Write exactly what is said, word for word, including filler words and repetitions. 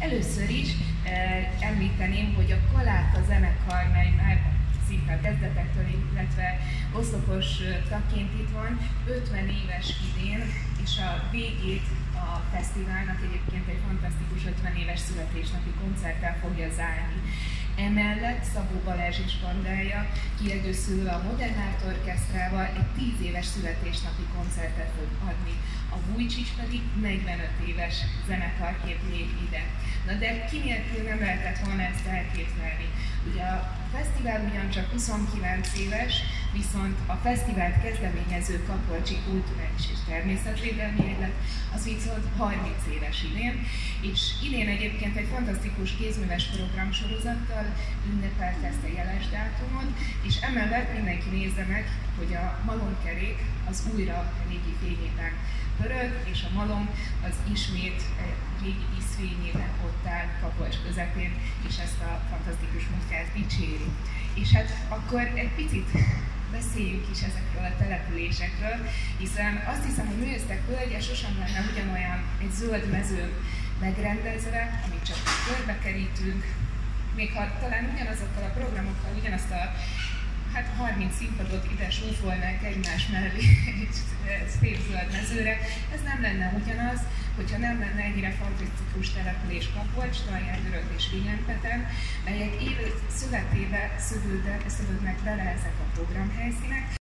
Először is eh, említeném, hogy a Kaláta zenekar, mely már szinte a kezdetektől, illetve oszlopos tagként itt van, ötven éves idén, és a végét a fesztiválnak egyébként egy fantasztikus ötven éves születésnapi koncerttel fogja zárni. Emellett Szabó Balázs és bandája kiegészülve a Modern Art Orchestrával egy tíz éves születésnapi koncertet fog adni. A Vujicic pedig negyvenöt éves zenekarként lép ide. Na de ki nélkül nem lehetett volna ezt elképzelni. Ugye a fesztivál ugyancsak huszonkilenc éves, viszont a fesztivált kezdeményező Kapolcsi Kulturális és Természetvédelmi Egylet az viszont harminc éves idén, és idén egyébként egy fantasztikus kézműves programsorozattal ünnepelte ezt a jeles dátumot, és emellett mindenki nézze meg, hogy a malomkerék az újra régi fényében pörög, és a malom az ismét régi díszfényében ott áll Kapolcs közepén, és ezt a fantasztikus munkát dicséri. És hát akkor egy picit beszéljünk is ezekről a településekről, hiszen azt hiszem, hogy Műöztek völgye sosem lenne ugyanolyan egy zöld mezőn megrendezve, amit csak körbekerítünk, még ha talán ugyanazokkal a programokkal, ugyanazt a hát harminc színpadot ide súfolnánk egymás mellé egy szép zöld mezőre, ez nem lenne ugyanaz, hogyha nem lenne ennyire fantasztikus település Kapolcs, Taljárdörög és Vigyánpeten, melyek élő szövetébe szövődnek bele ezek a programhelyszínek.